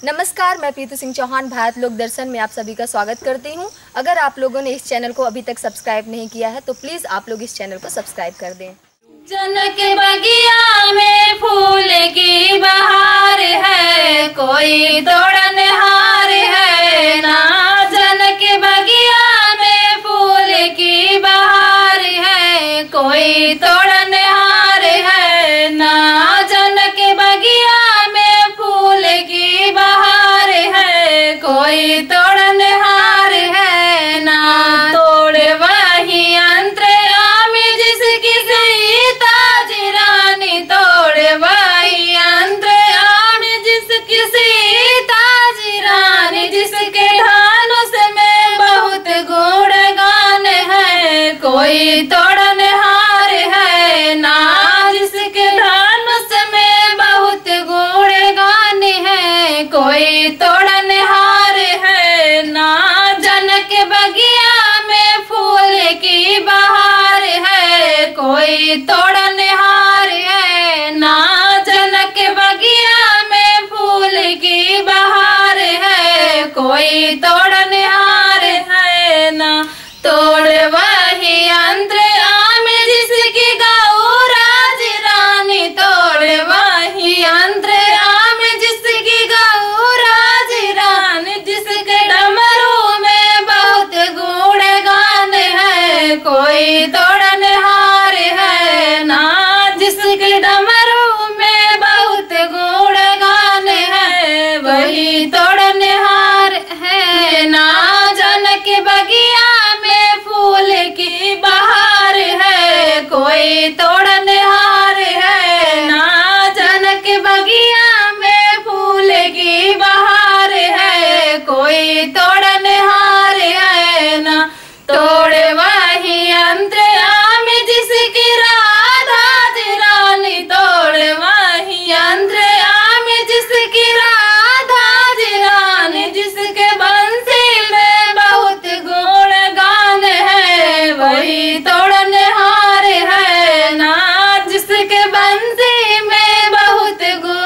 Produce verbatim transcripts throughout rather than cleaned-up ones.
नमस्कार, मैं प्रीति सिंह चौहान भारत लोक दर्शन में आप सभी का स्वागत करती हूं। अगर आप लोगों ने इस चैनल को अभी तक सब्सक्राइब नहीं किया है तो प्लीज़ आप लोग इस चैनल को सब्सक्राइब कर दें। जनक बगिया में फूल की बहार है, कोई तोड़न हार है ना। जनक बगिया में फूल की बहार है, कोई तोड़न हार है ना। जनक बगिया में फूल की बहार है, कोई तोड़न हार है ना। तोड़ वही अंतर आम जिसकी सीता जी रानी, तोड़ वही अंतर आम जिसकी सीता जी रानी। जिसके धनुष में बहुत गुणगान है, कोई तोड़न हार है ना। जिसके धनुष में बहुत गुणगान है, कोई तोड़न हार है ना। जनक बगिया में फूल की बहार है, कोई तोड़न हार है ना। जनक बगिया में फूल की बहार है, कोई तोड़न हार है ना। तोड़ वही अंतर आम जिसकी गौराज रानी, तोड़ वही अंतर आम जिसकी गौराज रानी। जिसके डमरू में बहुत गुणगान है, कोई तोड़न हार है ना। जिसके डमरू में बहुत गुणगान है, वही तोड़न हार है ना। जनक बगिया में फूल की बहार है, कोई तोड़न हार है ना। जनक बगिया में फूल की बहार है, कोई तोड़न हार है ना। तोड़ वही अंतर आम जिसकी राधा जी रानी, तोड़ वही अंतर आम जिसकी राधा जी रानी। जिसके बंसी में बहुत गुणगान है, वही तोड़न हार है ना। जिसके बंसी में बहुत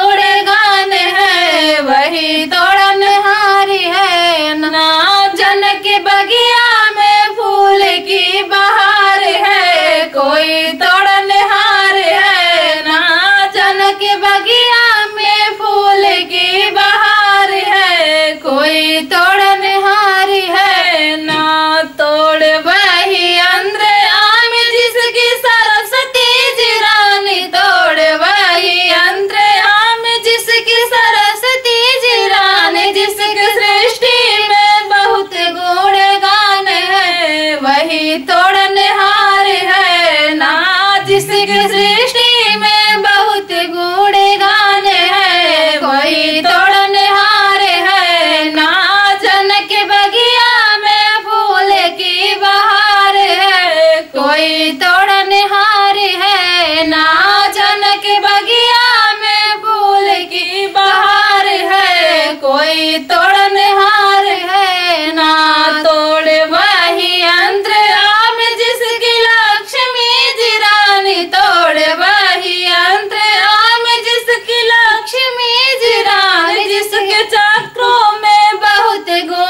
गुणगान है, वही तोड़न हार है ना। जनक बगिया में फूल की बहार है, कोई तोड़न हार है ना। जनक बगिया में फूल की बहार है, कोई तोड़न हार है ना। तोड़ वही अंतर आम जिसकी सरस्वती जी रानी, तोड़ वही अंतर आम जिसकी सरस्वती जी रानी। जिसकी सृष्टि में बहुत गुणगान है, वही तोड़न हार है ना। जिसकी सृष्टि में बहुत गुणगान है, वही तोड़न हार है ना। जनक बगिया में फूल की बहार है, कोई तोड़न हार है ना। जनक बगिया में फूल की बहार है, कोई तोड़न हार है ना। तोड़ वही अंतर आम जिसकी लक्ष्मी जी रानी, तोड़ वही अंतर आम जिसकी लक्ष्मी जी रानी। जिसके चक्रों में बहुत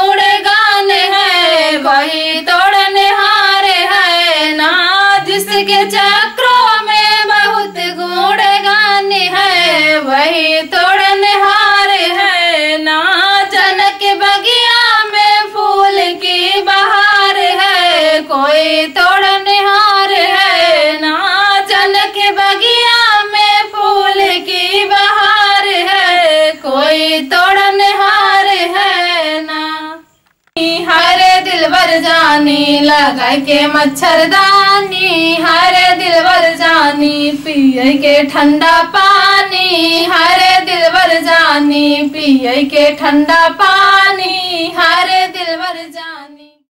गुणगान है, वही तोड़न हार है ना। जिसके चक्रों में बहुत गुणगान है, वही तोड़न हार है ना। जनक बगिया में फूल की बहार है, कोई तोड़न हार है ना। जनक बगिया में फूल की बहार है, कोई तोड़न हार है ना। हरे दिलबर जानी लगा के मच्छरदानी, हरे दिलबर जानी पिए के ठंडा पानी। हरे दिलबर जानी पिए के ठंडा पानी, हरे दिलबर जानी।